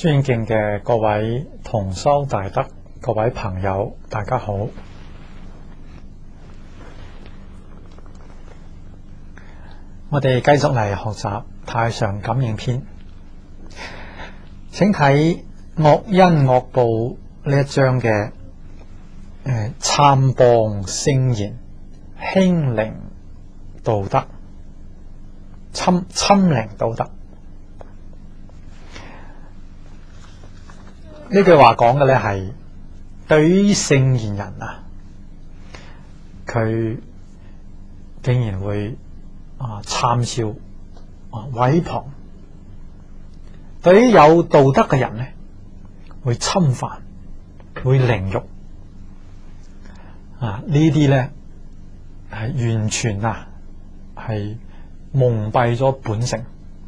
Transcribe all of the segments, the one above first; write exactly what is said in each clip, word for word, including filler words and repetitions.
尊敬嘅各位同修大德、各位朋友，大家好。我哋繼續嚟學習《太上感應篇》，請睇惡因惡報呢一章嘅誒參謗聖賢、輕凌道德、侵侵凌道德。呢句話講嘅咧係對於聖賢人啊，佢竟然會啊讒笑啊毀謗；對於有道德嘅人咧，會侵犯、會凌辱啊！呢啲咧係完全啊係蒙蔽咗本性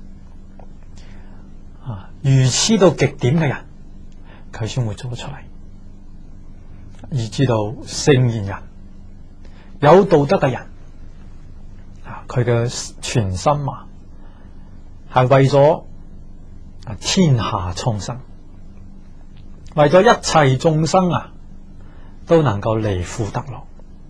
啊，愚痴到極點嘅人，佢先會做出嚟。而知道聖賢人、有道德嘅人啊，佢嘅全心啊係為咗啊天下眾生，為咗一切眾生啊都能夠離苦得樂。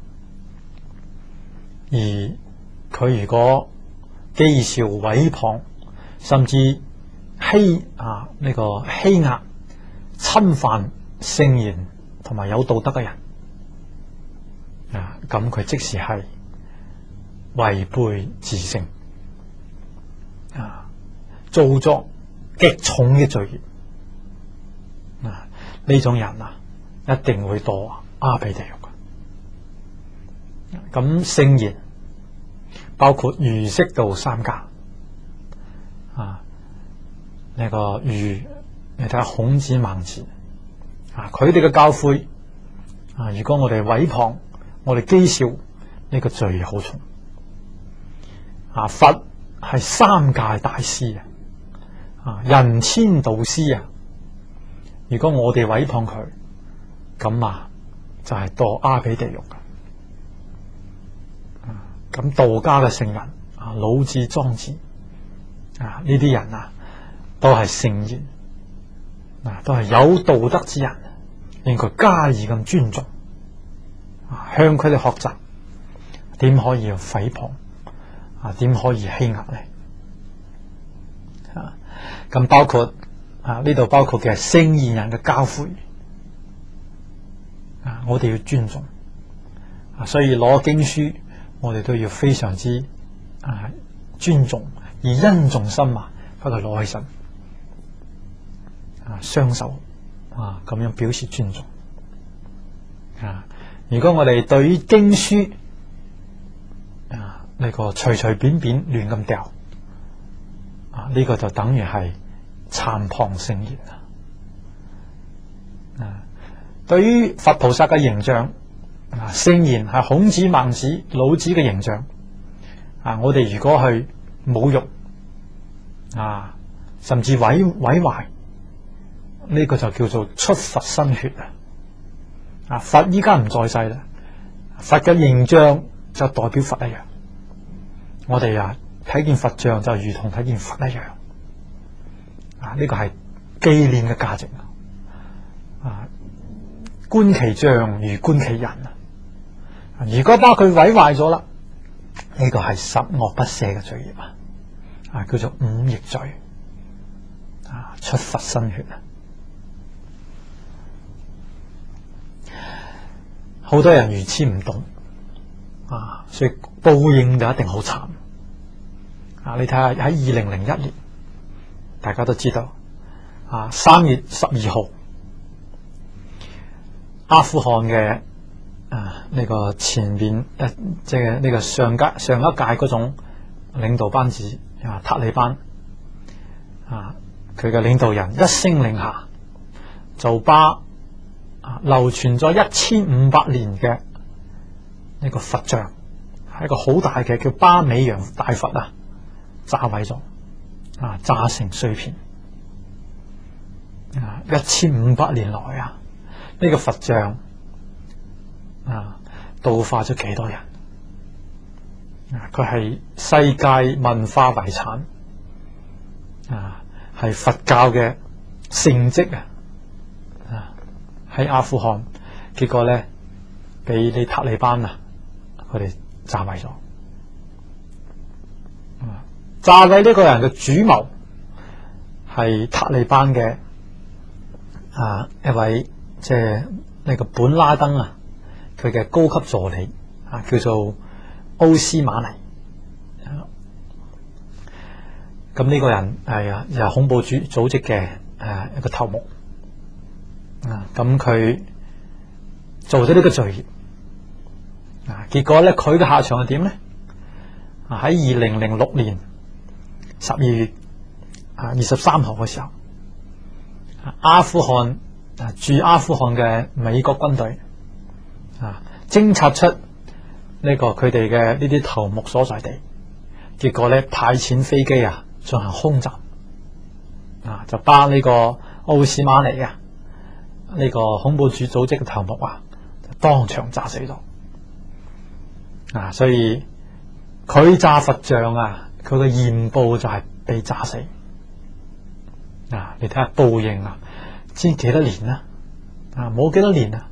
而佢如果譏笑毀謗，甚至欺啊呢、這個欺壓、侵犯聖賢同埋有道德嘅人啊，咁佢即時係違背自性啊，做作極重嘅罪業啊！呢種人啊，一定會墮阿鼻地獄嘅。咁聖賢包括儒釋道三家啊，呢、這個儒，你睇下孔子、孟子啊，佢哋嘅教誨啊，如果我哋毀謗、我哋譏笑，呢、這個罪好重啊！佛係三界大師啊，啊人天導師啊，如果我哋毀謗佢，咁啊就係、是、墮阿鼻地獄嘅。咁、啊、道家嘅聖人啊，老子、莊子啊，呢啲人啊，都係聖賢。嗱，都係有道德之人，應該加以咁尊重，啊，向佢哋學習，點可以誹謗啊？點可以欺壓咧？啊，咁包括啊呢度包括嘅聖賢人嘅教誨，啊，我哋要尊重，啊，所以攞經書，我哋都要非常之啊尊重，而恩重心啊，把佢攞起身。啊，雙手啊，咁樣表示尊重啊！如果我哋對於經書啊呢、這個隨隨便便亂咁掉啊，呢、這個就等於係讒謗聖賢啊！對於佛菩薩嘅形象啊，聖賢係孔子、孟子、老子嘅形象啊，我哋如果去侮辱啊，甚至毀毀壞。呢個就叫做出佛身血啊！啊，佛依家唔在世啦，佛嘅形象就代表佛一樣。我哋啊睇見佛像就如同睇見佛一樣。啊，呢個係紀念嘅價值啊！觀其像如觀其人啊！如果把佢毀壞咗啦，呢個係十惡不赦嘅罪業啊！啊，叫做五逆罪啊！出佛身血啊！好多人如此唔懂啊，所以報應就一定好慘啊！你睇下喺二零零一年，大家都知道啊，三月十二號，阿富汗嘅啊呢、這個前邊誒，即係呢個上屆上一屆嗰種領導班子啊，塔利班啊，佢嘅領導人一聲令下，就把啊，流傳咗一千五百年嘅呢個佛像，係一個好大嘅叫巴美揚大佛啊，炸毀咗啊，炸成碎片啊！一千五百年來啊，呢、這個佛像啊，度化咗幾多人啊？佢係世界文化遺產啊，係佛教嘅聖蹟啊，喺阿富汗，結果咧俾你塔利班啊，佢哋炸毀咗。炸毀呢個人嘅主謀係塔利班嘅啊一位即係呢個本拉登啊，佢嘅高級助理啊，叫做奧斯馬尼。咁呢個人係啊又係恐怖主組織嘅誒一個頭目啊，咁佢做咗呢個罪業啊，結果咧佢嘅下場係點咧？啊喺二零零六年十二月啊二十三號嘅時候，阿富汗啊駐阿富汗嘅美國軍隊啊偵察出呢個佢哋嘅呢啲頭目所在地，結果咧派遣飛機啊進行空襲啊，就把呢個奧斯馬尼啊呢個恐怖主組織嘅頭目啊當場炸死咗啊！所以佢炸佛像啊，佢嘅現報就係被炸死啊！你睇下報應啊，知幾多年啦？啊，冇幾多年啊！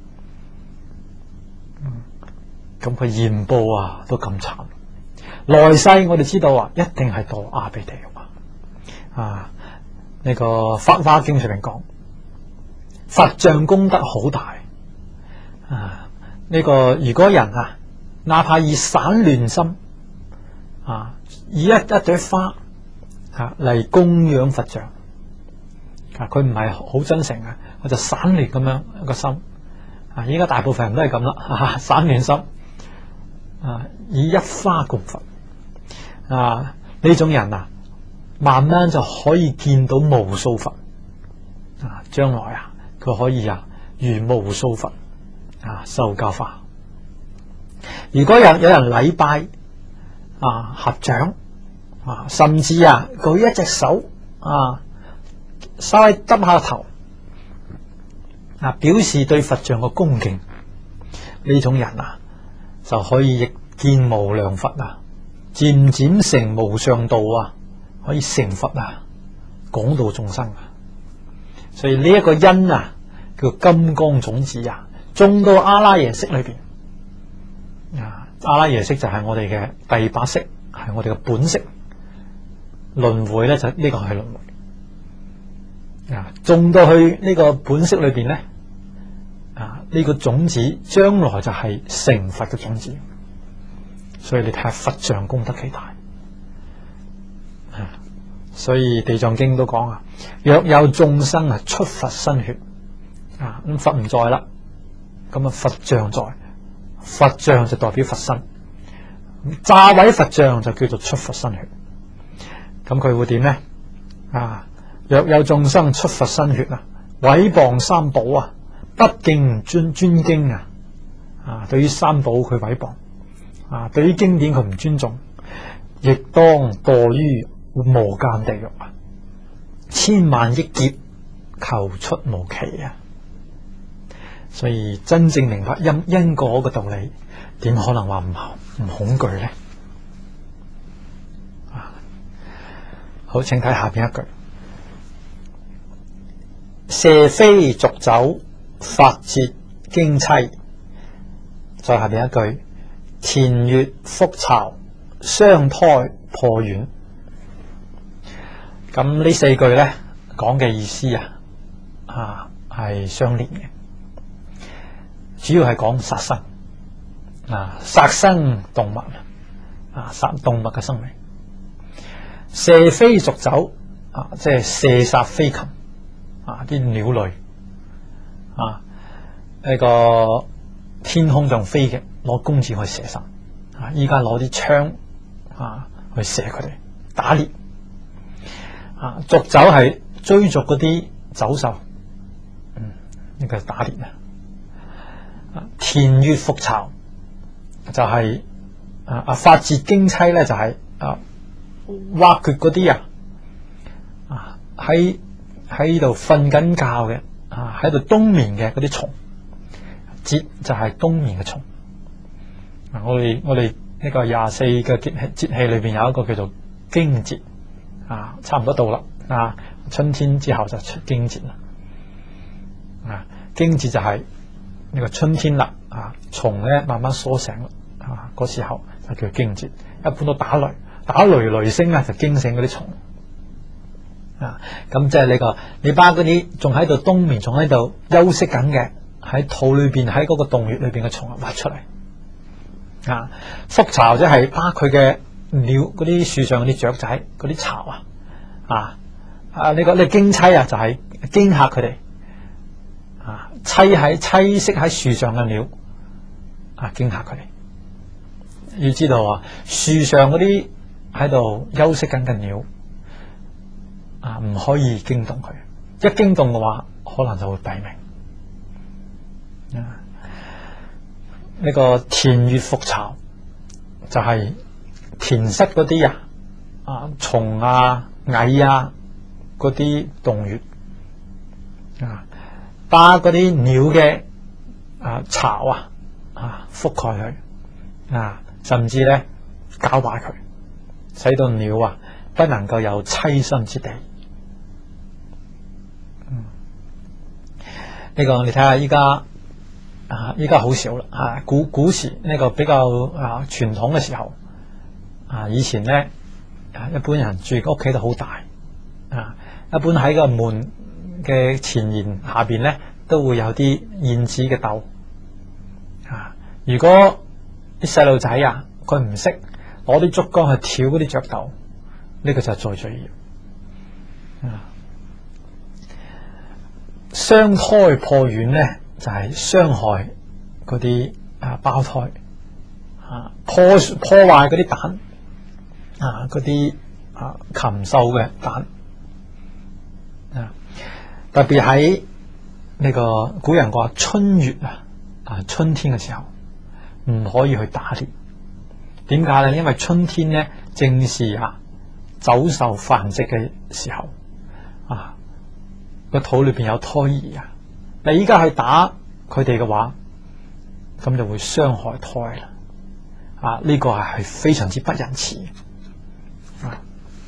咁佢現報啊都咁慘，來世我哋知道啊，一定係墮阿鼻地獄啊！啊，呢、這個《法華經》上面講，佛像功德好大啊！呢、這個如果人啊，哪怕以散亂心啊，以一一朵花啊嚟供養佛像啊，佢唔係好真誠啊，我就散亂咁樣一個心啊！依家大部分人都係咁啦，散亂心啊，以一花供佛啊，呢種人啊，慢慢就可以見到無數佛啊！將來啊，佢可以啊如無數佛啊受教化。如果有有人禮拜啊合掌啊，甚至啊舉一隻手啊，稍微耷下頭啊，表示對佛像嘅恭敬，呢種人啊就可以亦見無量佛啊，漸漸成無上道啊，可以成佛啊，廣度眾生啊。所以呢一個因啊叫金剛種子啊，種到阿拉耶識裏邊啊，阿拉耶識就係我哋嘅第八識，係我哋嘅本識。輪迴咧就呢、這個係輪迴啊，種到去呢個本識裏邊咧啊，呢、這個種子將來就係成佛嘅種子。所以你睇下佛像功德幾大啊！所以地藏經都講啊，若有眾生啊出佛身血啊，咁佛唔在啦，咁啊佛像在，佛像就代表佛身，炸毀佛像就叫做出佛身血。咁佢會點呢？啊，若有眾生出佛身血啊，毀謗三寶啊，不敬尊尊經啊，啊，對於三寶佢毀謗啊，對於經典佢唔尊重，亦當墮於無間地獄啊，千萬億劫求出無期啊！所以真正明白因因果嘅道理，點可能話唔唔恐懼呢？啊，好，請睇下邊一句：射飛逐走，法節經悽。再下邊一句：田穴覆巢，雙胎破卵。咁呢四句咧講嘅意思啊，啊係相連嘅，主要係講殺生啊，殺生動物啊，殺動物嘅生命。射飛逐走啊，即係射殺飛禽啊，啲鳥類啊，呢個天空上飛嘅，攞弓箭去射殺啊，依家攞啲槍啊去射佢哋，打獵啊，逐走係追逐嗰啲走獸，嗯，呢個係打獵啊。田穴覆巢就係、是、啊啊法節經悽咧就係、是、啊挖掘嗰啲啊啊喺喺度瞓緊覺嘅啊喺度冬眠嘅嗰啲蟲，節就係冬眠嘅蟲。啊，我哋我哋呢個廿四嘅節氣節氣裏邊有一個叫做驚蟄啊，差唔多到啦啊，春天之後就出驚蟄啦。啊，驚蟄就係呢個春天啦，啊，蟲咧慢慢蘇醒啦，啊，嗰時候就叫驚蟄。一般都打雷，打雷雷聲啊，就驚醒嗰啲蟲。啊，咁即係呢個你把嗰啲仲喺度冬眠，仲喺度休息緊嘅，喺肚裏邊喺嗰個洞穴裏邊嘅蟲啊，挖出嚟。啊，覆巢即係把佢嘅鳥嗰啲樹上嗰啲雀仔嗰啲巢啊，啊啊呢個呢驚棲啊，就係驚嚇佢哋。啊，棲喺棲息喺樹上嘅鳥啊，驚嚇佢哋。要知道啊，樹上嗰啲喺度休息緊嘅鳥啊，唔可以驚動佢。一驚動嘅話，可能就會斃命。啊，呢個田穴覆巢就係田室嗰啲啊啊蟲啊蟻啊嗰啲洞穴啊，把嗰啲鳥嘅啊巢啊啊覆蓋佢啊，甚至咧搞壞佢，使到鳥啊不能夠有棲身之地。嗯，呢個你睇下依家啊，依家好少啦啊！古古時呢個比較啊傳統嘅時候啊，以前咧啊，一般人住屋企都好大啊，一般喺個門嘅前檐下邊咧都會有啲燕子嘅竇啊。如果啲細路仔啊，佢唔識攞啲竹竿去挑嗰啲雀竇，呢個就係最罪孽啊！傷胎破卵咧，就係、是、傷害嗰啲啊胞胎啊，破破壞嗰啲蛋啊，嗰啲啊禽獸嘅蛋啊，特別喺呢個古人話春月啊啊春天嘅時候唔可以去打獵。點解咧？因為春天咧正是啊走獸繁殖嘅時候啊，個肚裏邊有胎兒啊。你依家去打佢哋嘅話，咁就會傷害胎啦。啊，呢個係係非常之不仁慈啊。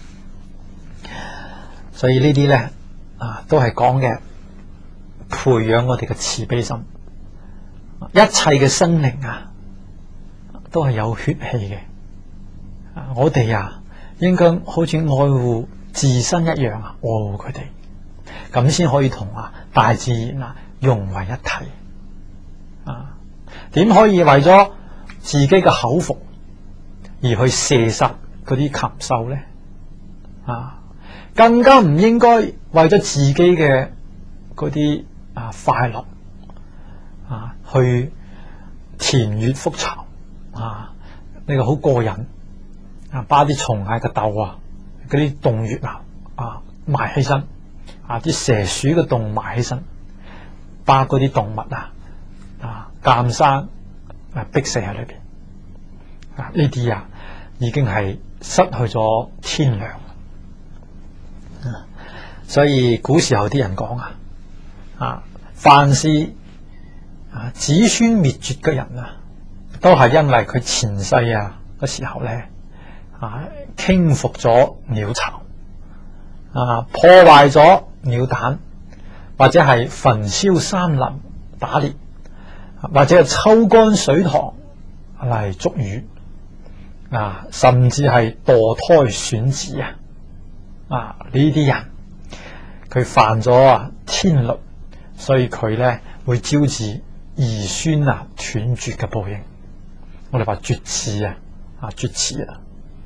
所以呢啲咧啊，都係講嘅培養我哋嘅慈悲心。一切嘅生靈啊，都係有血氣嘅。啊，我哋啊，應該好似愛護自身一樣啊，愛護佢哋，咁先可以同啊大自然啊融為一體。啊，點可以為咗自己嘅口腹而去射殺嗰啲禽獸咧？啊，更加唔應該為咗自己嘅嗰啲啊快樂啊去田穴覆巢啊，呢個好過癮啊！把啲蟲蟻嘅竇啊，嗰啲洞穴啊啊埋起身啊，啲蛇鼠嘅洞埋起身，把嗰啲動物啊啊監生啊逼死喺裏邊啊！呢啲啊已經係失去咗天良啊！所以古時候啲人講啊啊，凡是啊子孫滅絕嘅人啊，都係因為佢前世啊嗰時候咧啊傾覆咗鳥巢啊，破壞咗鳥蛋，或者係焚燒山林打獵，或者係抽乾水塘嚟捉魚啊，甚至係墮胎損子啊！啊，呢啲人佢犯咗啊天律，所以佢咧會招致兒孫啊斷絕嘅報應。我哋話絕嗣啊，啊絕嗣啊，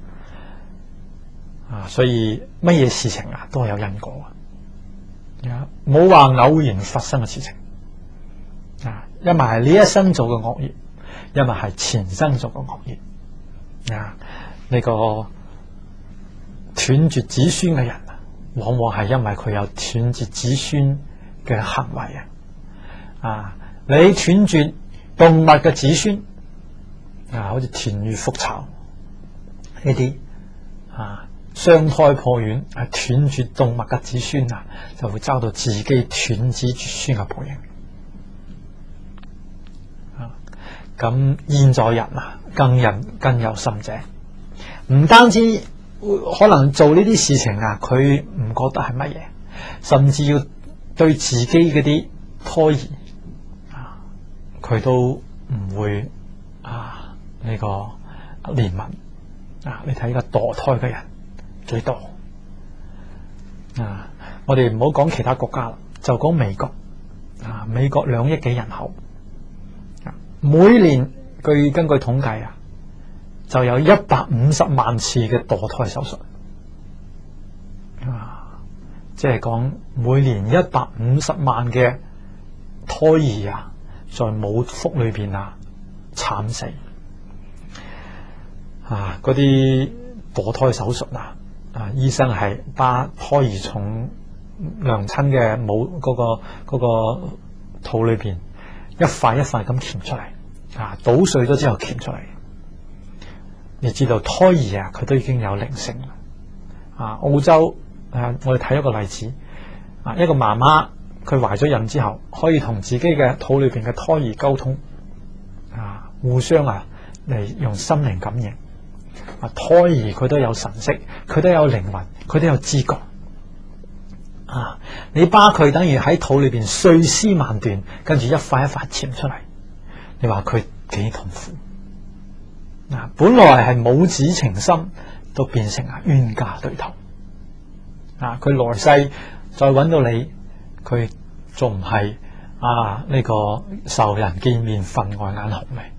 啊所以乜嘢事情啊都係有因果啊，冇話偶然發生嘅事情啊，因為係呢一生做嘅惡業，因為係前生做嘅惡業啊，呢、這個斷絕子孫嘅人啊，往往係因為佢有斷絕子孫嘅行為啊，啊你斷絕動物嘅子孫。啊，好似田穴覆巢呢啲啊，傷胎破卵啊，斷絕動物嘅子孫啊，就會遭到自己斷子絕孫嘅報應。啊，咁現在人啊，更人更有甚者，唔單止可能做呢啲事情啊，佢唔覺得係乜嘢，甚至要對自己嗰啲胎兒啊，佢都唔會啊呢、這個憐憫啊！你睇呢個墮胎嘅人幾多啊？我哋唔好講其他國家啦，就講美國啊，美國兩億幾人口，啊、每年據根據統計啊。就有一百五十萬次嘅墮胎手術，啊，即係講每年一百五十萬嘅胎兒啊，在母腹裏邊啊慘死，啊，嗰啲墮胎手術啊，啊，醫生係把胎兒從娘親嘅母嗰個嗰個肚裏邊一塊一塊咁鉗出嚟，啊，搗碎咗之後鉗出嚟。你知道胎兒啊，佢都已經有靈性啦。啊，澳洲誒、啊，我哋睇一個例子，啊，一個媽媽佢懷咗孕之後，可以同自己嘅肚裏邊嘅胎兒溝通，啊，互相啊嚟用心靈感應。啊，胎兒佢都有神識，佢都有靈魂，佢都有知覺。啊，你巴佢等於喺肚裏邊碎屍萬段，跟住一塊一塊鉗出嚟，你話佢幾痛苦？嗱，本來係母子情深，都變成啊冤家對頭。啊，佢來世再揾到你，佢仲唔係啊呢、這個仇人見面分外眼紅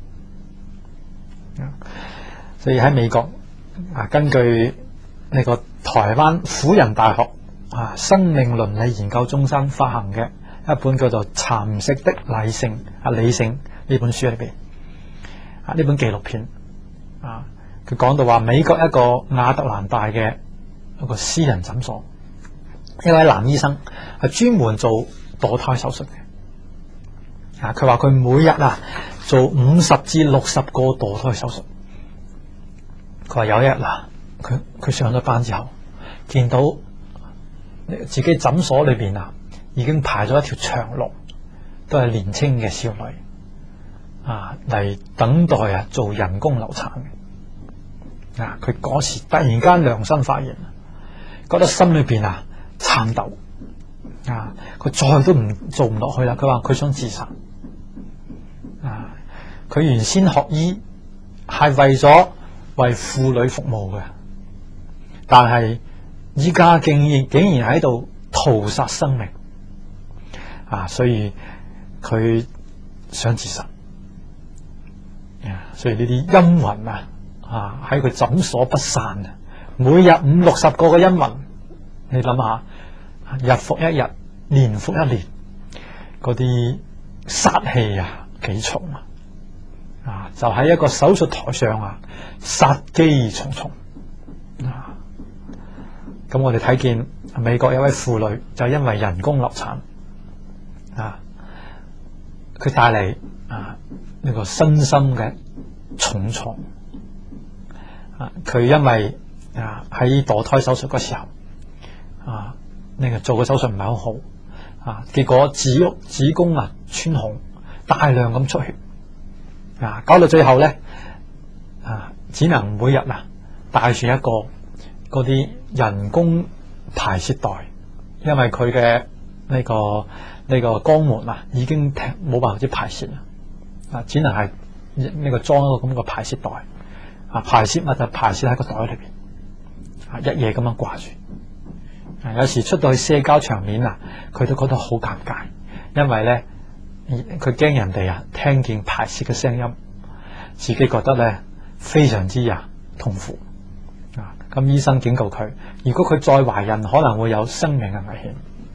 咩？所以喺美國啊，根據呢個台灣輔仁大學啊生命倫理研究中心發行嘅一本叫做《蠶食的理性》啊理性呢本書裏邊啊呢本紀錄片。啊！佢講到話，美國一個亞特蘭大嘅一個私人診所，一位男醫生係專門做墮胎手術嘅。啊，佢話佢每日啊做五十至六十個墮胎手術。佢話有一日嗱，佢佢上咗班之後，見到自己診所裏邊啊已經排咗一條長龍，都係年輕嘅少女。啊，嚟等待啊做人工流產嘅。啊，佢嗰時突然間良心發現，覺得心裏邊啊顫抖。啊，佢再都唔做唔落去啦。佢話佢想自殺。啊，佢原先學醫係為咗為婦女服務嘅，但係依家竟然竟然喺度屠殺生命。啊，所以佢想自殺。所以呢啲陰魂啊，啊喺佢診所不散啊，每日五六十個嘅陰魂，你諗下，日復一日，年復一年，嗰啲殺氣啊幾重啊！啊，就喺一個手術台上啊，殺機重重啊！咁我哋睇見美國有位婦女就因為人工流產啊，佢帶嚟啊呢個身心嘅重創啊！佢因為啊喺墮胎手術嗰時候啊，呢個做嘅手術唔係好好啊，結果子子宮啊穿孔，大量咁出血啊，搞到最後咧啊，只能每日啊帶住一個嗰啲人工排泄袋，因為佢嘅呢個呢個肛門啊已經冇辦法之排泄啦啊，只能係呢個裝一個咁嘅排泄袋啊，排泄物就排泄喺個袋裏邊啊，一夜咁樣掛住啊，有時出到去社交場面啊，佢都覺得好尷尬，因為咧佢驚人哋啊聽見排泄嘅聲音，自己覺得咧非常之啊痛苦啊。咁醫生警告佢，如果佢再懷孕，可能會有生命嘅危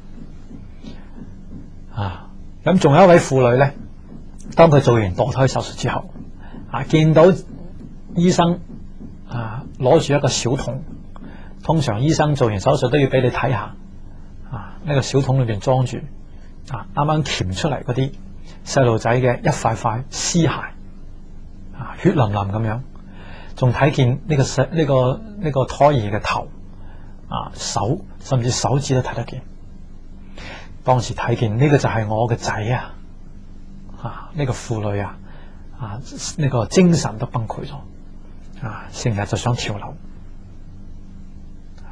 險啊。咁仲有一位婦女咧，當佢做完墮胎手術之後啊，見到醫生啊攞住一個小桶，通常醫生做完手術都要俾你睇下啊，呢個小桶裏邊裝住啊啱啱鉗出嚟嗰啲細路仔嘅一塊塊屍骸啊，血淋淋咁樣，仲睇見呢個細呢個呢個胎兒嘅頭啊手，甚至手指都睇得見。當時睇見呢個就係我嘅仔啊！啊，呢個婦女啊，啊呢個精神都崩潰咗啊，成日就想跳樓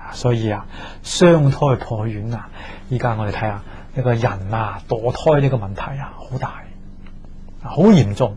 所以啊，雙胎破院啊，依家我哋睇下呢個人啊墮胎呢個問題啊，好大，好嚴重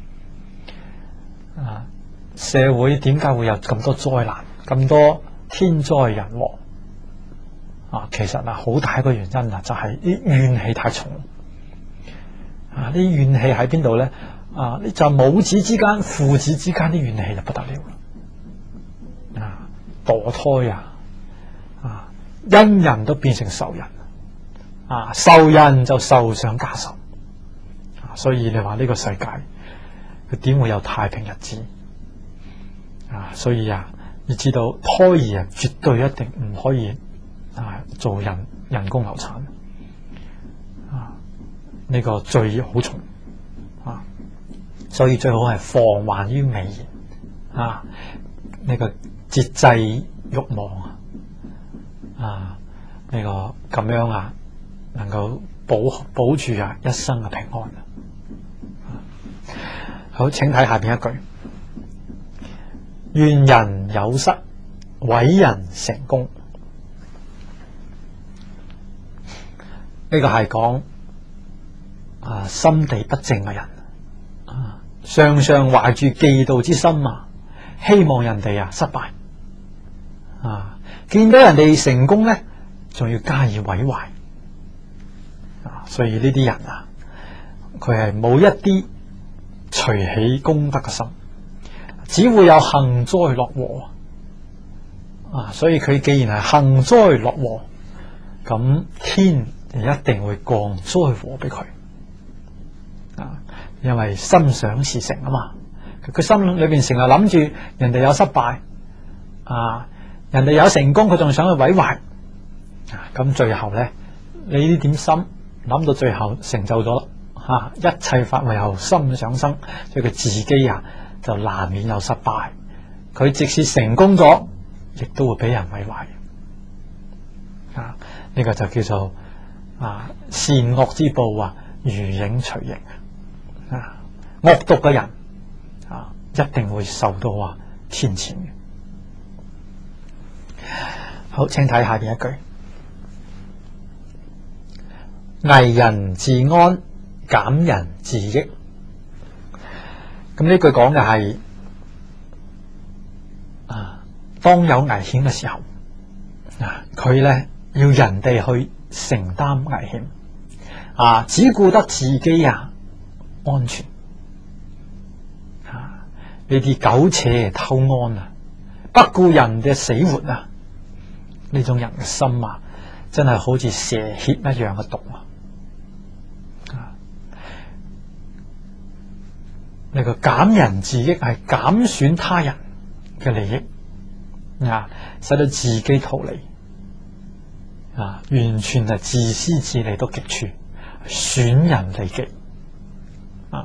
啊！社會點解會有咁多災難、咁多天災人禍啊？其實啊，好大一個原因啊，就係啲怨氣太重啊！啲怨氣喺邊度咧？啊，就母子之間、父子之間啲怨氣就不得了啦！啊，墮胎啊，啊，恩人都變成仇人，啊，仇人就仇上加仇，啊，所以你話呢個世界佢點會有太平日子？啊，所以啊，你知道胎兒啊，絕對一定唔可以啊做人人工流產，啊，呢、這個罪好重啊，所以最好係防患於未然啊，呢、這個節制欲望啊，啊，呢、這個咁樣啊，能夠保保住啊一生嘅平安啊。好，請睇下邊一句。願人有失，毀人成功。呢個係講啊，心地不正嘅人啊，常常懷住嫉妒之心啊，希望人哋啊失敗啊，見到人哋成功咧，仲要加以毀壞啊。所以呢啲人啊，佢係冇一啲隨喜功德嘅心。只會有幸災樂禍啊！所以佢既然係幸災樂禍，咁天一定會降災禍俾佢啊！因為心想事成啊嘛，佢心裏邊成日諗住人哋有失敗啊，人哋有成功，佢仲想去毀壞啊！咁最後咧，你呢點心諗到最後成就咗吓、啊，一切法唯有心想生，所以佢自己啊。就難免有失敗，佢即使成功咗，亦都會俾人毀壞啊！呢、這個就叫做啊善惡之報啊，如影隨形啊！惡毒嘅人啊，一定會受到啊天譴嘅。好，請睇下邊一句：危人自安，減人自益。咁呢句講嘅係啊，當有危險嘅時候啊，佢咧要人哋去承擔危險啊，只顧得自己啊安全啊，呢啲苟且偷安啊，不顧人嘅死活啊，呢種人嘅心啊，真係好似蛇蠍一樣嘅毒啊！呢個減人自益係減損他人嘅利益啊，使到自己圖利啊，完全係自私自利到極處，損人利己啊！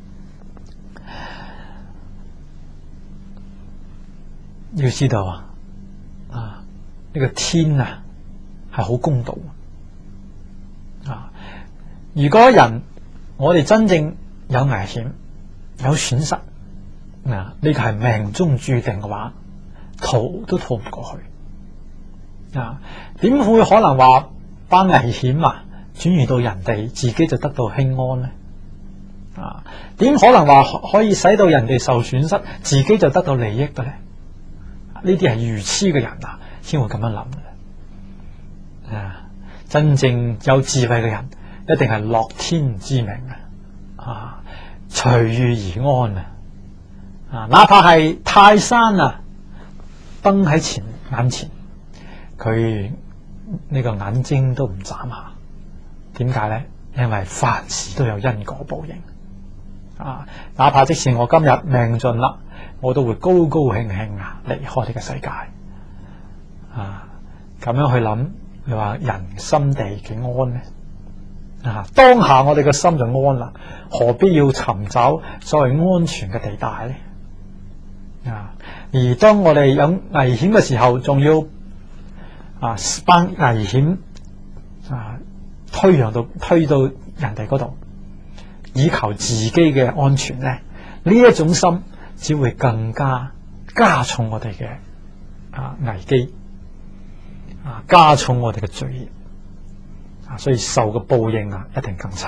要知道啊，啊呢個天啊係好公道啊！如果人我哋真正有危險，有損失，嗱呢個係命中注定嘅話，逃都逃唔過去啊！點會可能話把危險啊轉移到人哋，自己就得到輕安呢？啊，點可能話可以使到人哋受損失，自己就得到利益嘅咧？呢啲係愚痴嘅人啊，先會咁樣諗嘅。啊，真正有智慧嘅人，一定係樂天知命嘅啊！隨遇而安啊！啊，哪怕係泰山啊崩喺前眼前，佢呢個眼睛都唔眨下。點解咧？因為凡事都有因果報應啊！哪怕即使我今日命盡啦，我都會高高興興啊離開呢個世界啊！咁樣去諗，你話人心地幾安呢？啊！當下我哋個心就安啦，何必要尋找所謂安全嘅地帶咧？啊！而當我哋有危險嘅時候，仲要啊把危險啊推讓到推到人哋嗰度，以求自己嘅安全咧，呢一種心只會更加加重我哋嘅啊危機啊，加重我哋嘅罪孽啊，所以受嘅報應啊，一定更慘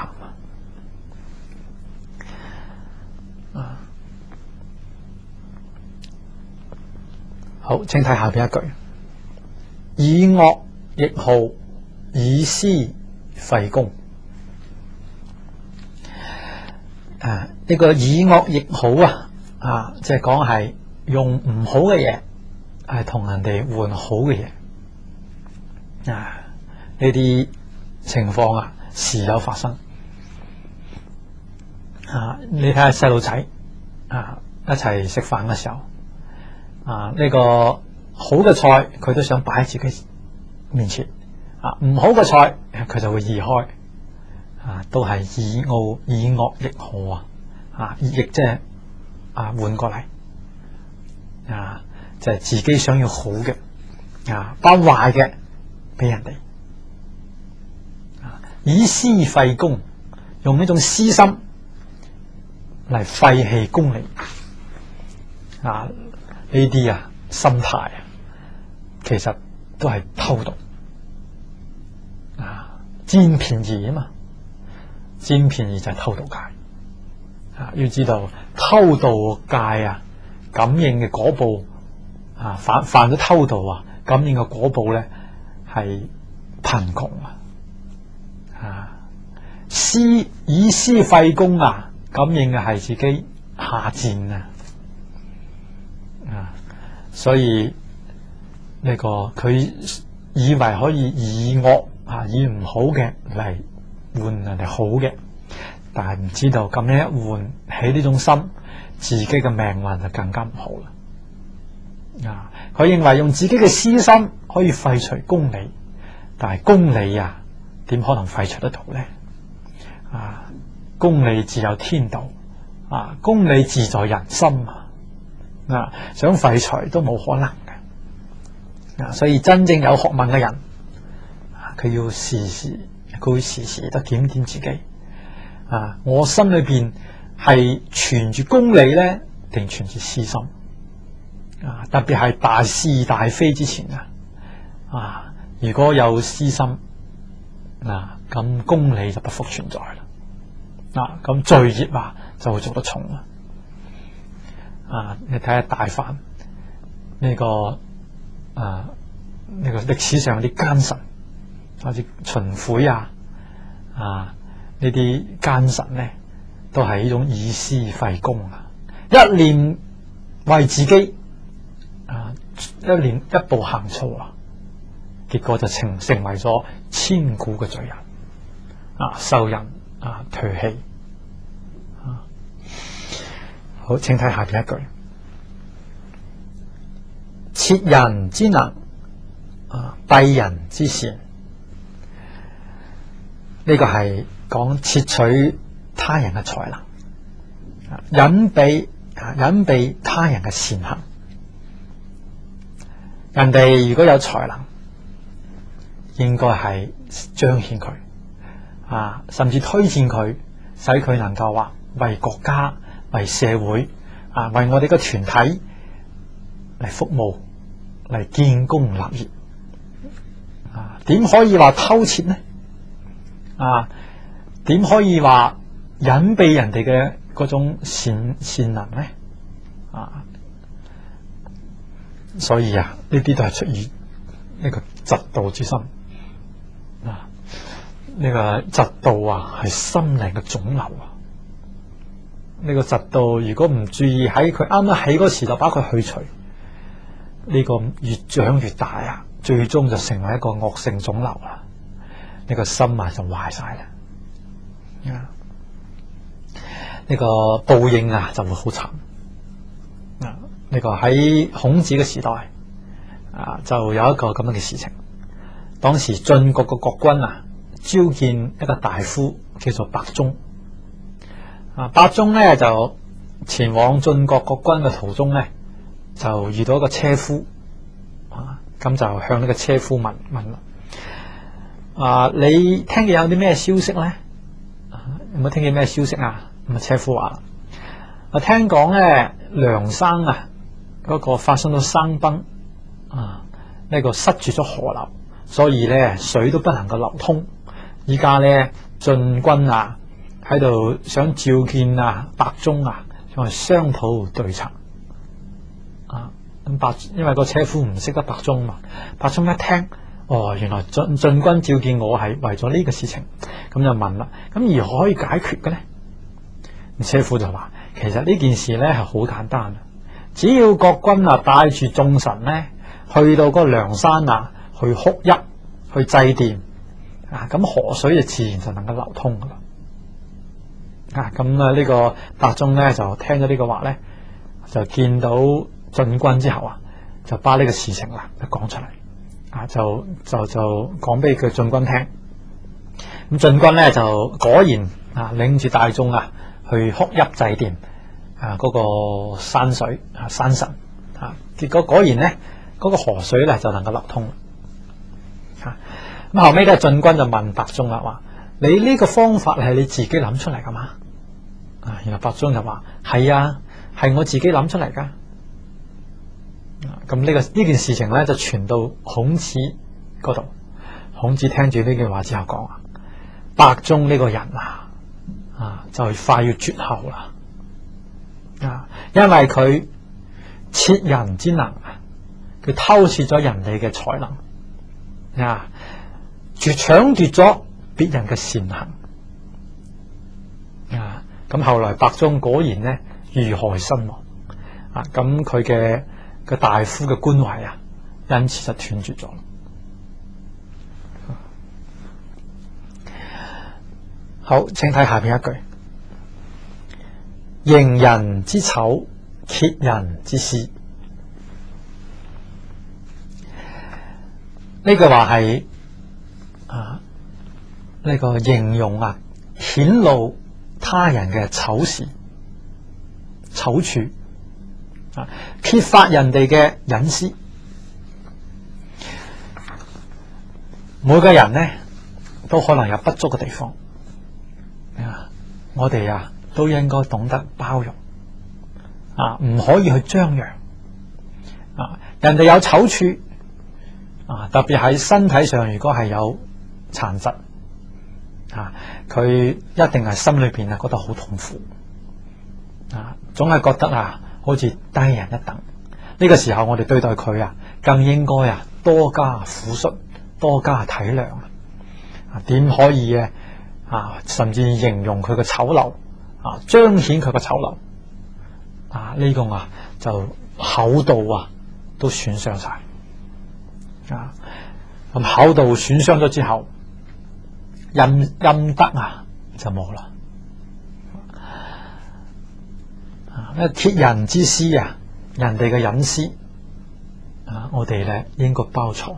啊！好，請睇下邊一句：以惡易耗，以私廢功。啊，呢個以惡易耗啊，啊，即係講係用唔好嘅嘢，係同人哋換好嘅嘢。啊，呢啲情況啊，時有發生。啊，你睇下細路仔啊，一齊食飯嘅時候，啊，呢個好嘅菜佢都想擺喺自己面前，啊，唔好嘅菜佢就會移開。啊，都係以惡以惡易耗啊！啊，亦即係啊，換過嚟啊，就係、是、自己想要好嘅啊，把壞嘅俾人哋啊，以私廢功，用呢種私心嚟廢棄公理啊！呢啲啊心態啊，其實都係偷盜啊，佔便宜啊嘛！佔便宜就係偷盜戒啊！要知道偷盜戒啊，感應嘅果報啊，犯犯咗偷盜啊，感應嘅果報咧係貧窮啊！啊，私以私廢功啊，感應嘅係自己下賤啊！啊，所以呢個佢以為可以以惡啊，以唔好嘅嚟換人哋好嘅，但係唔知道咁樣一換起呢種心，自己嘅命運就更加唔好啦。啊，佢認為用自己嘅私心可以廢除公理，但係公理啊，點可能廢除得到呢？啊，公理自有天道，啊，公理自在人心啊，啊，想廢除都冇可能嘅。啊，所以真正有學問嘅人，啊，佢要時時。佢會時時都檢點自己啊！我心裏邊係存住公理咧，定存住私心啊？特別係大是大非之前啊！啊，如果有私心嗱，咁公理就不復存在啦！啊，咁罪孽啊就會做得重啦！啊，你睇下大梵呢個啊呢個歷史上啲奸臣。好似秦檜啊，啊呢啲奸臣咧，都係呢種以私廢公啊！一念為自己啊，一念一步行錯啊，結果就成成為咗千古嘅罪人啊，受人啊唾棄啊！好，請睇下邊一句：竊人之能啊，蔽人之善。呢個係講竊取他人嘅才能，隱蔽啊隱蔽他人嘅善行。人哋如果有才能，應該係彰顯佢啊，甚至推薦佢，使佢能夠話為國家、為社會啊、為我哋個團體嚟服務、嚟建功立業啊。點可以話偷竊呢？啊，點可以話隱蔽人哋嘅嗰種善善能咧？啊，所以啊，呢啲都係出於呢個嫉妒之心啊。呢個嫉妒啊，係心靈嘅腫瘤啊。呢個嫉妒如果唔注意喺佢啱啱起嗰時就把佢去除，呢個越長越大啊，最終就成為一個惡性腫瘤啦。呢個心啊就壞晒啦，啊！呢個報應啊就會好慘啊！呢個喺孔子嘅時代啊，就有一個咁樣嘅事情。當時晉國嘅國君啊，召見一個大夫叫做伯宗啊。伯宗咧就前往晉國國君嘅途中咧，就遇到一個車夫啊，咁就向呢個車夫問問啦。啊！你聽見有啲咩消息咧？有冇聽見咩消息啊？咁啊，車夫話：我聽講咧，梁生啊，嗰個發生咗山崩啊，呢個塞住咗河流， 所以咧水都不能夠流通。依家咧晉軍啊喺度想召見啊白忠啊，想去商討對策啊。咁白因為個車夫唔識得白忠嘛，白忠一聽，哦，原來晉晉軍召見我係為咗呢個事情，咁就問啦，咁如何可以解決嘅咧？車夫就話，其實呢件事咧係好簡單，只要國軍啊帶住眾神咧去到個梁山啊去哭泣去祭奠啊，咁河水就自然就能夠流通噶啦。啊，咁啊呢個白忠咧就聽咗呢個話咧，就見到晉軍之後啊，就把呢個事情啦就講出嚟，啊就就就講俾佢晉軍聽。咁晉軍咧就果然啊領住大眾啊去哭泣祭奠啊嗰個山水啊山神啊，結果果然咧嗰個河水咧就能夠流通啦。啊咁後尾咧晉軍就問白忠啦，話你呢個方法係你自己諗出嚟噶嘛？啊，然後白忠就話係啊，係我自己諗出嚟噶。咁呢個呢件事情咧就傳到孔子嗰度，孔子聽住呢句話之後講啊，白忠呢個人啊，啊就快要絕後啦，啊，因為佢竊人之能，佢偷竊咗人哋嘅才能，啊，奪搶奪咗別人嘅善行，啊，咁後來白忠果然咧遇害身亡，啊，咁佢嘅個大夫嘅官位啊，因此就斷絕咗。好，請睇下邊一句：迎人之醜，揭人之私。呢句話係啊，呢、這個形容啊，顯露他人嘅醜事、醜處。揭發人哋嘅隱私，每個人呢都可能有不足嘅地方，啊，我哋啊都應該懂得包容，啊，唔可以去張揚，啊，人哋有醜處，啊，特別喺身體上，如果係有殘疾，啊，佢一定係心裏邊啊覺得好痛苦，啊，總係覺得啊。好似低人一等，呢、這個時候我哋對待佢啊，更應該啊多加撫恤，多加體諒啊！點可以嘅啊？甚至形容佢嘅醜陋啊，彰顯佢嘅醜陋啊！呢、這個啊就厚道啊都損傷晒啊！咁厚道損傷咗之後，陰陰德啊就冇啦。揭人之私啊，人哋嘅隱私啊，我哋咧應該包藏。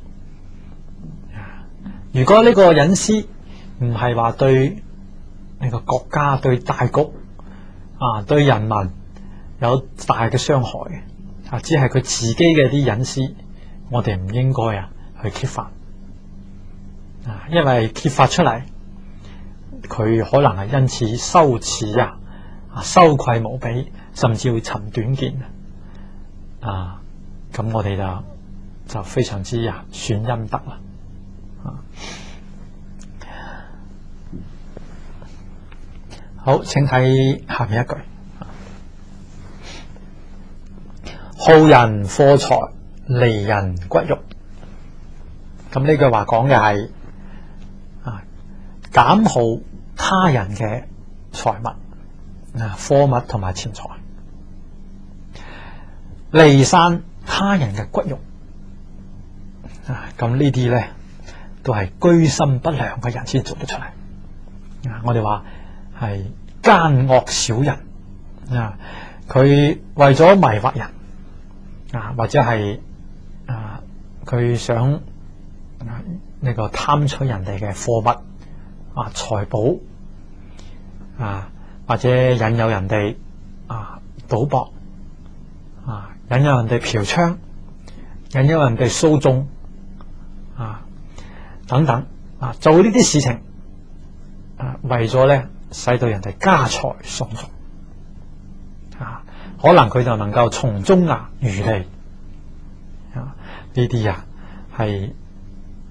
如果呢個隱私唔係話對呢個國家、對大局啊、對人民有大嘅傷害啊，只係佢自己嘅啲隱私，我哋唔應該啊去揭發啊，因為揭發出嚟，佢可能係因此羞恥啊。羞愧無比，甚至會尋短見啊！咁我哋就就非常之啊損陰德啦啊！好，請睇下面一句：好人貨財，離人骨肉。咁呢句話講嘅係啊，減耗他人嘅財物。啊，貨物同埋錢財，離散他人嘅骨肉啊！咁呢啲咧都係居心不良嘅人先做得出嚟啊！我哋話係奸惡小人啊，佢為咗迷惑人啊，或者係啊，佢想啊呢個貪取人哋嘅貨物啊、財寶啊。或者引誘人哋啊賭博啊，引誘人哋嫖娼，引誘人哋訴訟啊等等啊，做呢啲事情啊，為咗咧使到人哋家財鬆動啊，可能佢就能夠從中啊漁利啊，呢啲啊係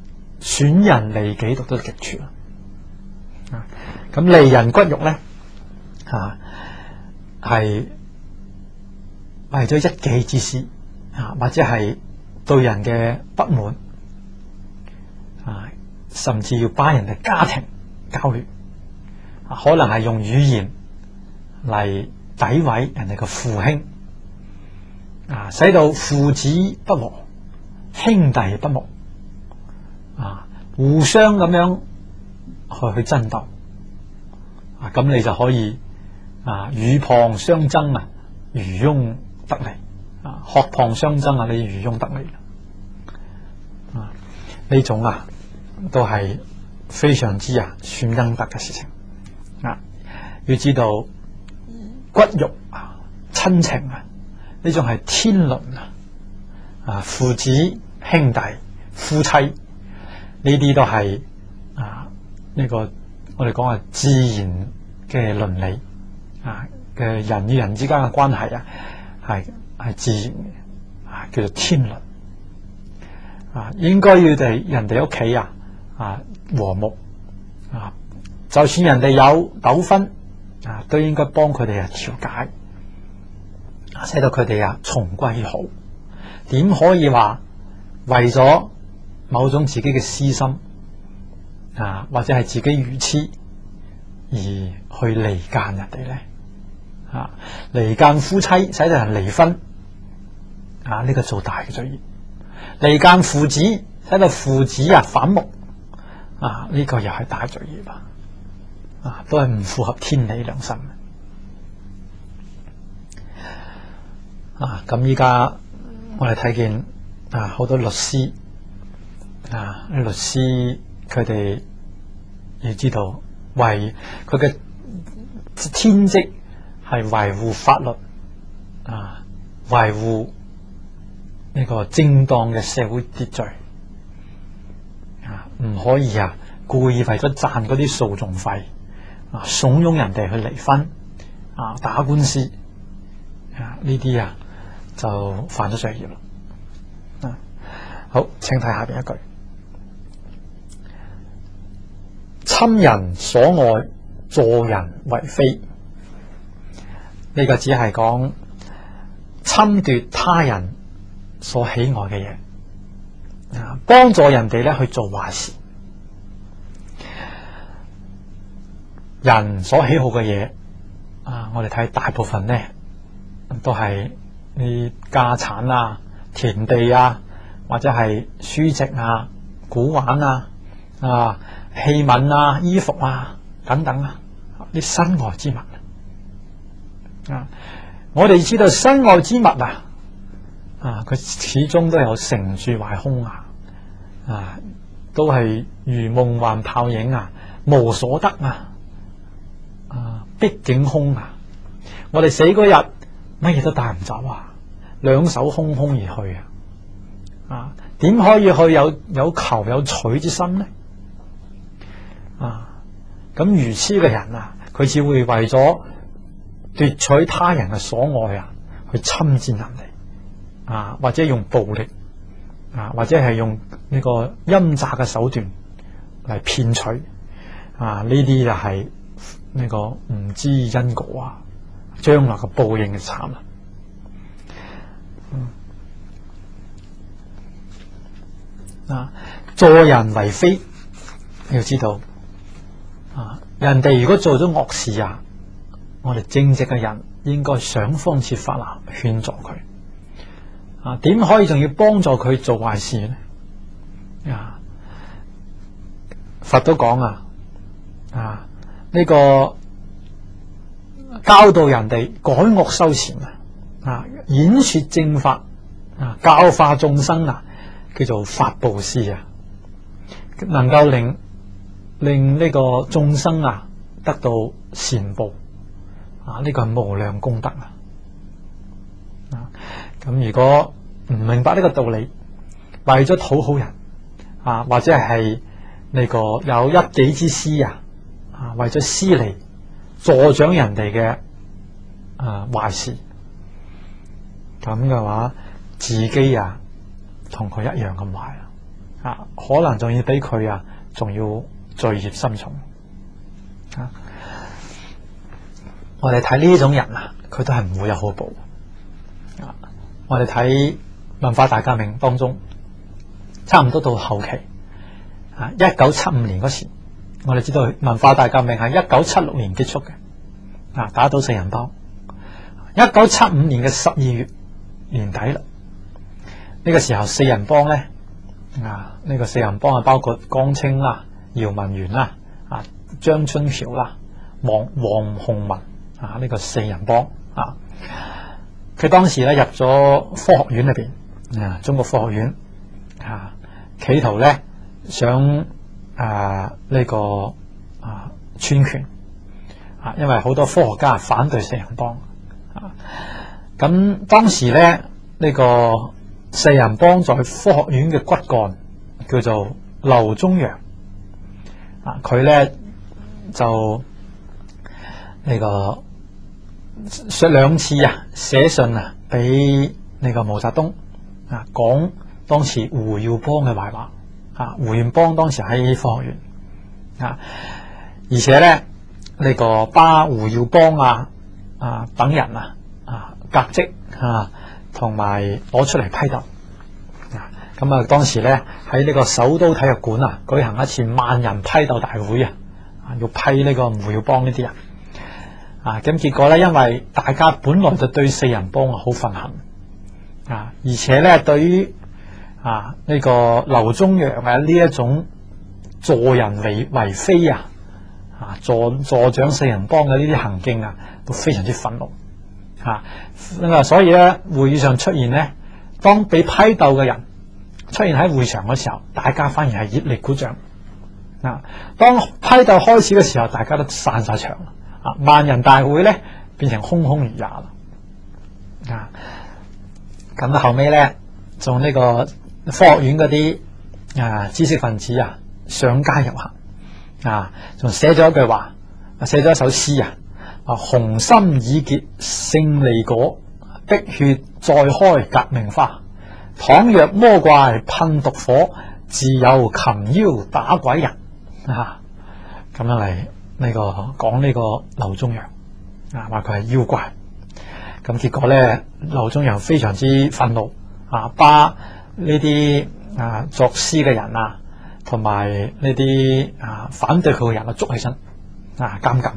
損人利己到到極處啦。啊，咁利人骨肉咧，啊係為咗一己之私啊，或者係對人嘅不滿啊，甚至要把人哋家庭搞亂啊，可能係用語言嚟詆毀人哋嘅父兄啊，使到父子不和、兄弟不睦啊，互相咁樣去去爭鬥啊，咁你就可以啊，鷸蚌相爭啊，漁翁得利啊，鶴蚌相爭啊，你漁翁得利啊，呢種啊都係非常之啊損恩德嘅事情啊。要知道骨肉啊、親情啊，呢種係天倫啊，啊父子兄弟夫妻呢啲都係啊呢個我哋講係自然嘅倫理啊，嘅人與人之間嘅關係啊，係係自然嘅啊，叫做天倫啊，應該要哋人哋屋企啊啊和睦啊，就算人哋有糾紛啊，都應該幫佢哋啊調解啊，使到佢哋啊重歸好。點可以話為咗某種自己嘅私心啊，或者係自己愚痴而去離間人哋咧？啊，離間夫妻使到人離婚啊，呢、這個做大嘅罪業；離間父子使到父子啊反目啊，呢、這個又係大罪業啊！啊，都係唔符合天理良心啊！咁依家我哋睇見啊，好多律師啊，律師佢哋要知道，為佢嘅天職係維護法律啊，維護呢個正當嘅社會秩序啊，唔可以啊故意為咗賺嗰啲訴訟費啊，慫恿人哋去離婚啊，打官司啊，呢啲啊就犯咗罪業啦。啊，好，請睇下邊一句：侵人所愛，助人為非。呢個只係講侵奪他人所喜愛嘅嘢啊，幫助人哋咧去做壞事。人所喜好嘅嘢啊，我哋睇大部分咧都係啲家產啊、田地啊，或者係書籍啊、古玩啊、啊器皿啊、衣服啊等等啊，啲身外之物啊。我哋知道身外之物啊，啊佢始終都有成住壞空啊，啊都係如夢幻泡影啊，無所得啊。啊！畢竟空啊！我哋死嗰日乜嘢都帶唔走啊，兩手空空而去啊！啊，點可以去有有求有取之心呢？啊！咁愚痴嘅人啊，佢只會為咗奪取他人嘅所愛啊，去侵佔人哋啊，或者用暴力啊，或者係用呢個陰詐嘅手段嚟騙取啊！呢啲就係呢個唔知因果啊，將來嘅報應嘅慘啦。嗯啊，助人為非，你要知道啊，人哋如果做咗惡事啊，我哋正直嘅人應該想方設法啊勸助佢啊，點可以仲要幫助佢做壞事呢？啊，佛都講啊啊。呢個教導人哋改惡修善啊，啊演說正法啊，教化眾生啊，叫做法布施啊，能夠令令呢個眾生啊得到善報啊，呢、這個係無量功德啊！啊，咁如果唔明白呢個道理，為咗討好人啊，或者係呢個有一己之私啊。啊，為咗私利助長人哋嘅啊壞事，咁嘅話，自己啊同佢一樣咁壞啊，可能仲要比佢啊仲要罪孽深重啊！我哋睇呢種人啊，佢都係唔會有好報啊！我哋睇文化大革命當中，差唔多到後期啊，一九七五年嗰時，我哋知道文化大革命係一九七六年結束嘅啊，打倒四人幫。一九七五年嘅十二月年底啦，呢個時候四人幫咧啊，呢個四人幫係包括江青啦、姚文元啦、啊張春橋啦、王王洪文啊，呢個四人幫啊，佢當時咧入咗科學院裏邊啊，中國科學院啊，企圖咧想啊呢個啊篡權啊，因為好多科學家反對四人幫。啊，咁當時咧呢、這個四人幫在科學院嘅骨幹叫做劉宗陽啊，佢咧就呢、這個說兩次啊寫信啊俾呢個毛澤東啊，講當時胡耀邦嘅壞話啊，胡耀邦當時喺科學院啊，而且咧呢、這個巴胡耀邦啊。啊！等人啊，啊革職啊，同埋攞出嚟批鬥啊！咁啊，當時咧喺呢個首都體育館啊，舉行一次萬人批鬥大會啊，啊要批呢個胡耀邦呢啲人啊！咁結果咧，因為大家本來就對四人幫啊好憤恨啊，而且咧對於啊呢、這個劉宗陽啊呢一種助人為為非啊。啊，助助長四人幫嘅呢啲行徑啊，都非常之憤怒啊！咁啊，所以咧會議上出現咧，當被批鬥嘅人出現喺會場嘅時候，大家反而係熱烈鼓掌啊！當批鬥開始嘅時候，大家都散晒場啊！萬人大會咧變成空空如也啦啊！咁後尾咧，仲呢個科學院嗰啲啊知識分子啊上街遊行。啊，仲寫咗一句話，寫咗一首詩啊！啊，雄心已結勝利果，碧血再開革命花。倘若魔怪噴毒火，自有擒妖打鬼人啊！咁樣嚟呢個講呢個劉宗陽啊，話佢係妖怪。咁結果咧，劉宗陽非常之憤怒啊，把呢啲啊作詩嘅人啊。同埋呢啲啊反對佢嘅人啊捉起身啊監禁，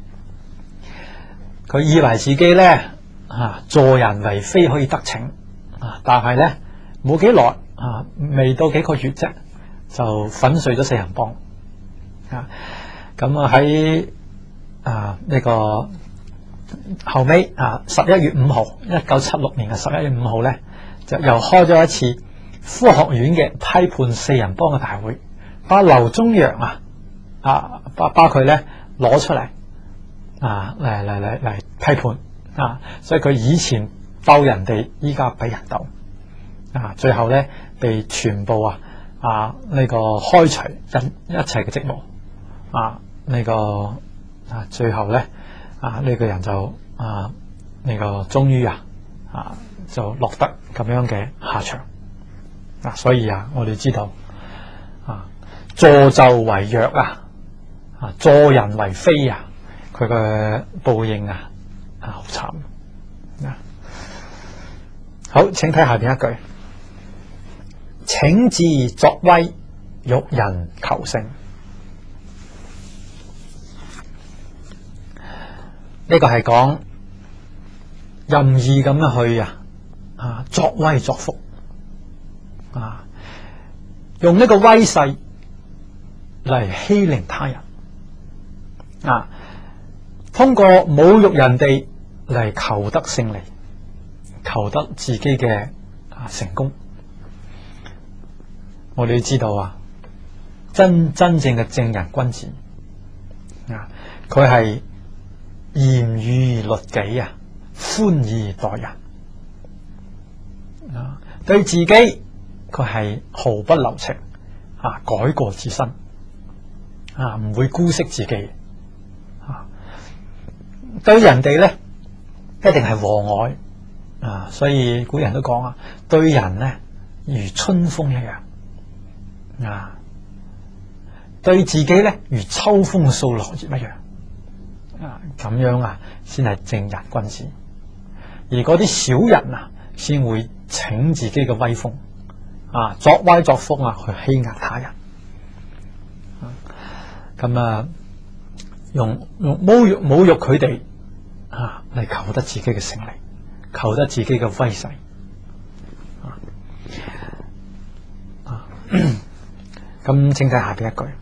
佢以為自己咧啊助人為非可以得逞啊，但係咧冇幾耐啊，未到幾個月啫，就粉碎咗四人幫啊。咁啊喺啊呢個後尾啊十一月五號，一九七六年嘅十一月五號咧，就又開咗一次科學院嘅批判四人幫嘅大會，把劉宗陽啊啊把把佢咧攞出嚟啊嚟嚟嚟嚟批判啊，所以佢以前鬥人哋，依家俾人鬥啊，最後咧被全部啊啊呢、這個開除一一切嘅職務啊，呢、這個啊最後咧啊呢、這個人就啊呢、這個終於啊啊就落得咁樣嘅下場。啊，所以啊，我哋知道啊，助紂為虐啊，啊助人為非啊，佢嘅報應啊，啊好慘啊！好，請睇下邊一句：請自作威，欲人求勝。呢個係講任意咁樣去啊啊作威作福。啊！用呢個威勢嚟欺凌他人啊！通過侮辱人哋嚟求得勝利，求得自己嘅啊成功。我哋知道啊，真真正嘅正人君子啊，佢係嚴於律己啊，寬以待人啊，對自己。佢係毫不留情啊，改過自新啊，唔會姑息自己啊。對人哋咧，一定係和藹啊。所以古人都講啊，對人咧如春風一樣啊，對自己咧如秋風掃落葉一樣啊，咁樣啊先係正人君子。而嗰啲小人啊，先會逞自己嘅威風啊，作威作福啊，去欺壓他人。咁啊，用用侮辱侮辱佢哋啊，嚟求得自己嘅勝利，求得自己嘅威勢。啊，咁請睇下邊一句：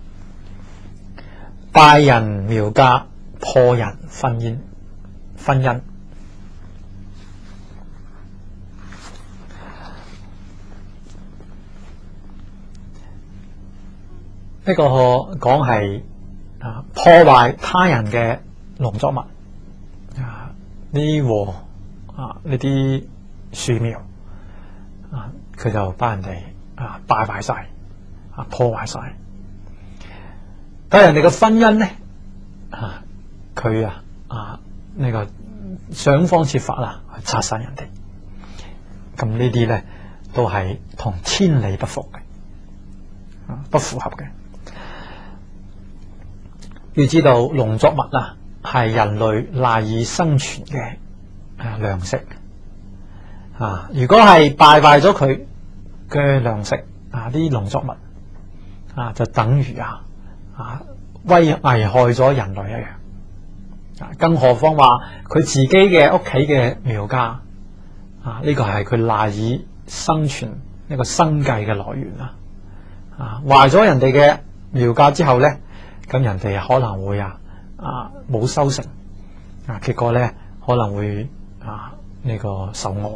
敗人苗家，破人婚姻，婚姻。呢個講係啊破壞他人嘅農作物啊，呢禾啊呢啲樹苗啊，佢就把人哋啊敗壞晒啊破壞晒。但係人哋嘅婚姻咧啊，佢啊啊呢個想方設法啊去拆散人哋，咁呢啲咧都係同天理不符嘅啊，不符合嘅。要知道農作物啊，係人類賴以生存嘅啊糧食啊。如果係敗壞咗佢嘅糧食啊，啲農作物啊，就等於啊啊危危害咗人類一樣啊。更何況話佢自己嘅屋企嘅苗家啊，呢個係佢賴以生存一個生計嘅來源啊。啊，壞咗人哋嘅苗家之後咧，咁人哋可能會啊啊冇收成啊，結果咧可能會啊呢個受餓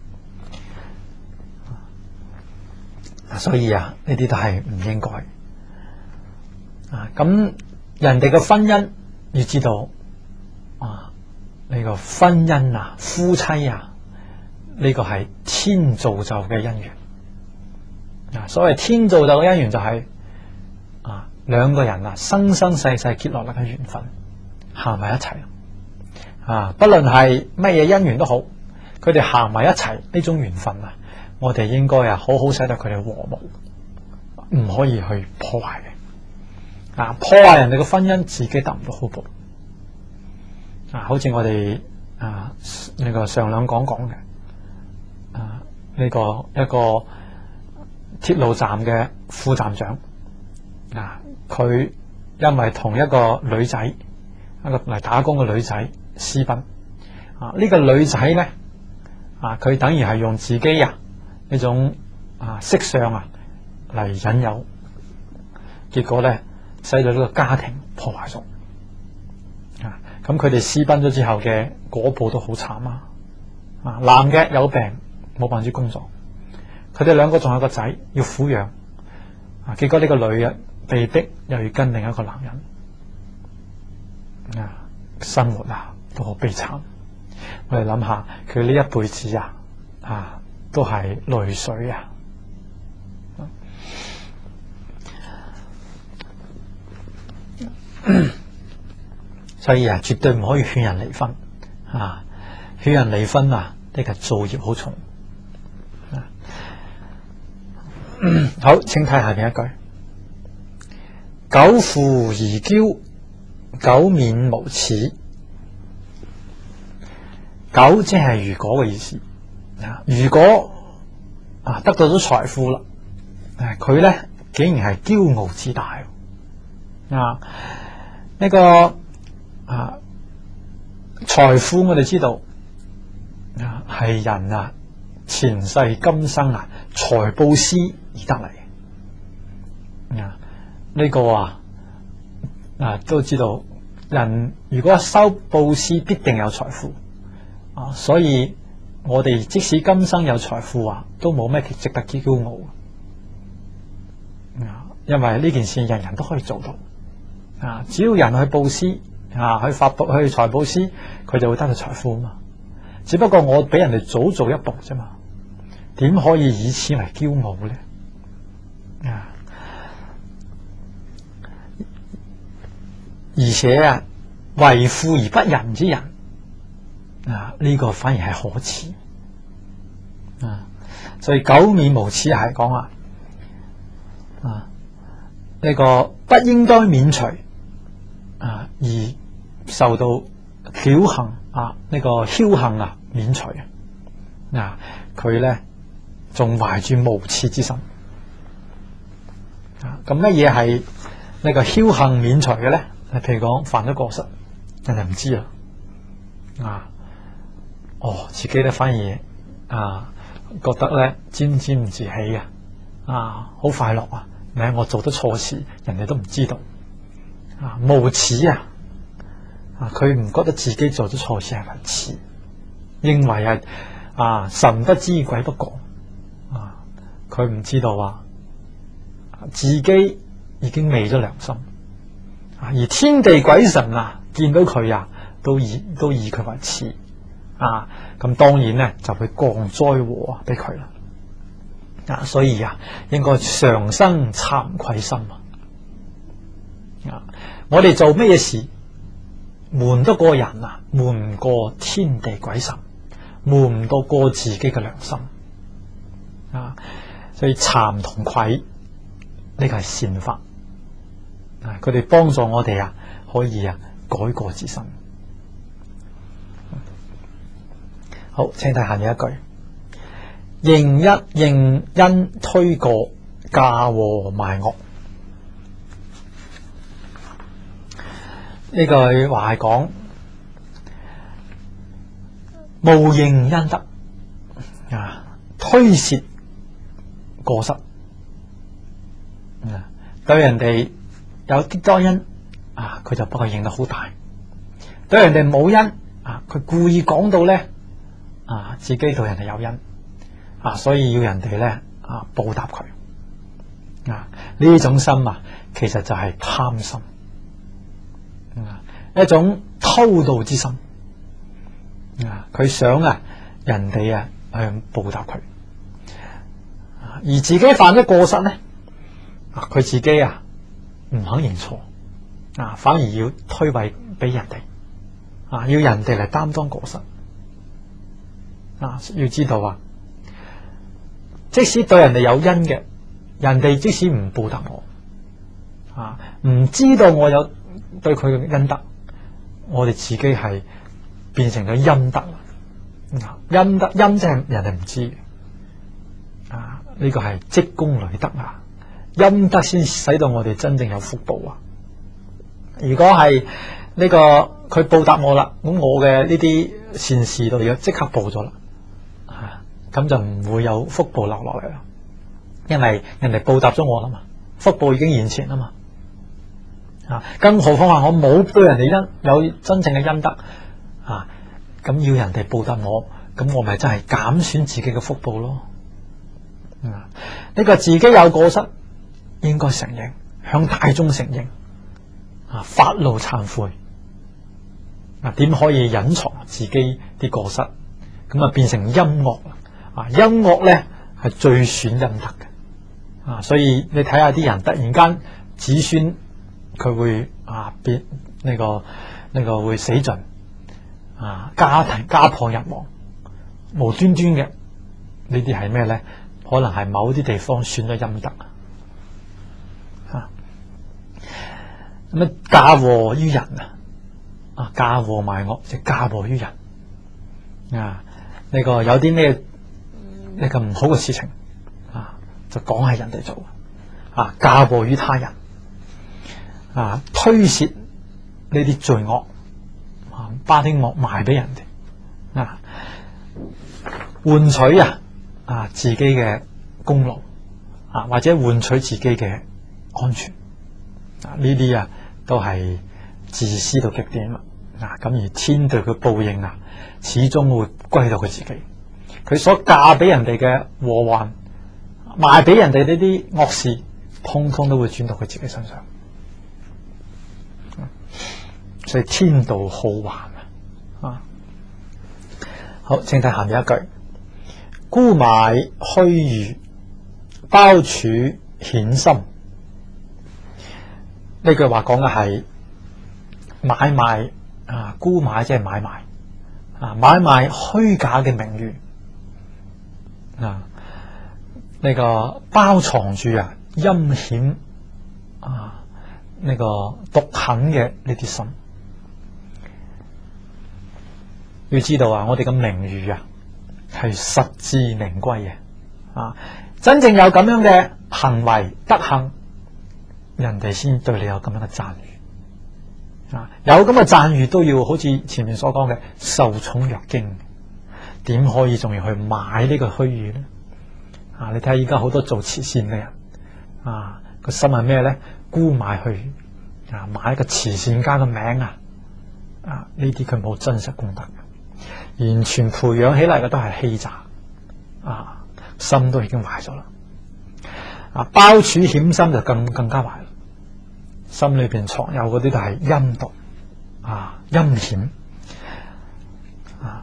啊，所以啊呢啲都係唔應該啊。咁人哋嘅婚姻要知道啊，呢個婚姻啊夫妻啊呢個係天造就嘅姻緣啊。所謂天造就嘅姻緣就係啊兩個人啊生生世世結落嚟嘅緣分，行埋一齊啊，不論係乜嘢姻緣都好，佢哋行埋一齊呢種緣分啊，我哋應該啊好好使得佢哋和睦，唔可以去破壞嘅啊。破壞人哋嘅婚姻，自己得唔到好報啊。好似我哋啊呢個上兩講講嘅啊呢個一個鐵路站嘅副站長啊，佢因為同一個女仔，一個嚟打工嘅女仔私奔啊，呢個女仔咧啊，佢等於係用自己啊呢種啊色相啊嚟引誘，結果咧使到呢個家庭破壞咗啊。咁佢哋私奔咗之後嘅果報都好慘啊！啊，男嘅有病冇辦法工作，佢哋兩個仲有個仔要撫養啊，結果呢個女嘅被逼又要跟另一個男人啊，生活啊都好悲慘。我哋諗下佢呢一輩子啊啊都係淚水啊！所以啊，絕對唔可以勸人離婚啊！勸人離婚啊，呢個造業好重啊！好，請睇下邊一句：久父而驕，久免無恥。久即係如果嘅意思啊！如果啊得到咗財富啦，誒佢咧竟然係驕傲自大啊！呢個啊財富我哋知道啊係人啊前世今生啊財布施而得嚟啊，呢個啊啊都知道人如果收布施必定有財富啊，所以我哋即使今生有財富啊都冇咩值得驕傲啊，因為呢件事人人都可以做到啊，只要人去布施啊，去發布去財布施，佢就會得到財富啊嘛。只不過我比人哋早做一步啫嘛，點可以以此為驕傲咧？啊！而且啊，為富而不仁之人啊，呢個反而係可恥啊！所以久免無恥係講啊啊，呢個不應該免除啊，而受到僥倖啊，呢個僥倖啊免除啊，佢咧仲懷住無恥之心啊。咁乜嘢係呢個僥倖免除嘅咧？譬如講犯咗過失，人哋唔知啊，啊，哦，自己咧反而啊覺得咧沾沾自喜啊，啊，好快樂啊！名我做得錯事，人哋都唔知道啊，無恥啊！啊，佢唔覺得自己做咗錯事係無恥，認為係啊神不知鬼不覺啊，佢唔知道啊，自己已經昧咗良心啊，而天地鬼神啊見到佢啊，都以都以佢為恥啊，咁當然咧就會降災禍啊俾佢啦。啊，所以啊，應該常生慚愧心啊！啊，我哋做咩嘢事，瞞得過人啊，瞞唔過天地鬼神，瞞唔到過自己嘅良心啊！所以慚同愧呢個係善法啊，佢哋幫助我哋啊，可以啊改過自新。好，請睇下面一句。應一應因推過，嫁禍賣惡。呢句話係講冒認恩德啊，推卸過失啊，對人哋有啲多恩啊，佢就幫佢認得好大；對人哋冇恩啊，佢故意講到咧啊，自己對人哋有恩。啊，所以要人哋咧啊報答佢啊，呢種心啊，其實就係貪心啊，一種偷盜之心啊，佢想啊人哋啊去報答佢，而自己犯咗過失咧，啊佢自己啊唔肯認錯啊，反而要推諉俾人哋啊，要人哋嚟擔當過失啊，要知道啊。即使對人哋有恩嘅，人哋即使唔報答我，啊，唔知道我有對佢嘅恩德，我哋自己係變成咗陰德啦。陰德陰即係人哋唔知，啊，呢個係積功累德啊，陰德先使到我哋真正有福報啊。如果係呢個佢報答我啦，咁我嘅呢啲善事度要即刻報咗啦。咁就唔會有福報流落嚟啦，因為人哋報答咗我啦嘛，福報已經現前啦嘛，啊，更何況話我冇對人哋恩有真正嘅恩德啊，咁要人哋報答我，咁我咪真係減損自己嘅福報咯。啊，呢個自己有過失，應該承認，向大眾承認，啊，發怒懺悔，啊，點可以隱藏自己啲過失？咁啊變成陰惡。啊，陰惡咧係最損陰德嘅啊，所以你睇下啲人突然間子孫佢會啊變呢、這個呢、這個會死盡啊，家庭家破人亡，無端端嘅呢啲係咩咧？可能係某啲地方損咗陰德啊。咁啊，嫁禍於人啊，啊嫁禍賣惡即係嫁禍於人啊。呢、這個有啲咩？呢個唔好嘅事情啊，就講係人哋做啊，嫁禍於他人啊，推卸呢啲罪惡啊，把啲惡賣俾人哋啊，換取啊啊自己嘅功勞啊，或者換取自己嘅安全啊，呢啲啊都係自私到極點啦啊！咁而天對佢報應啊，始終會歸到佢自己。佢所嫁俾人哋嘅禍患，賣俾人哋呢啲惡事，通通都會轉到佢自己身上。所以天道好還啊！好，請睇下面一句：沽買虛譽，包處顯心。呢句話講嘅係買賣啊，沽買即係買賣啊，買賣虛假嘅名譽啊，呢、這個包藏住啊陰險啊呢、這個毒狠嘅呢啲心。要知道啊，我哋嘅名譽啊係實至名歸嘅啊，真正有咁樣嘅行為德行，人哋先對你有咁樣嘅讚譽啊，有咁嘅讚譽都要好似前面所講嘅受寵若驚，點可以仲要去買呢個虛譽呢？啊，你睇下而家好多做慈善嘅人啊，個心係咩咧？沽買虛譽啊，買一個慈善家嘅名啊，啊呢啲佢冇真實功德，完全培養起嚟嘅都係欺詐啊，心都已經壞咗啦。啊，包處險心就更更加壞啦，心裏邊藏有嗰啲都係陰毒啊，陰險啊，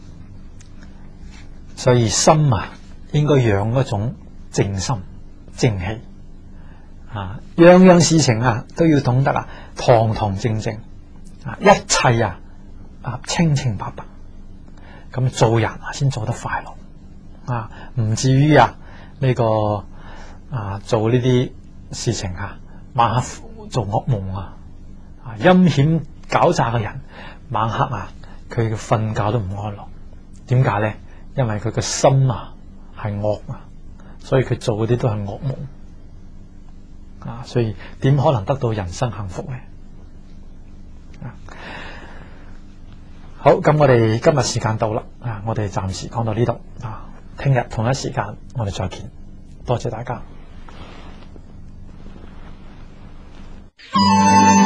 所以心啊應該養一種正心正氣啊，樣樣事情啊都要懂得啊堂堂正正啊，一切啊啊清清白白，咁做人啊先做得快樂啊，唔至於啊呢個啊做呢啲事情啊晚黑做噩夢啊，啊陰險狡詐嘅人晚黑啊佢嘅瞓覺都唔安樂，點解咧？因為佢嘅心啊係惡啊，所以佢做嗰啲都係噩夢啊，所以點可能得到人生幸福咧？啊，好，咁我哋今日時間到啦，啊，我哋暫時講到呢度啊，聽日同一時間我哋再見，多謝大家。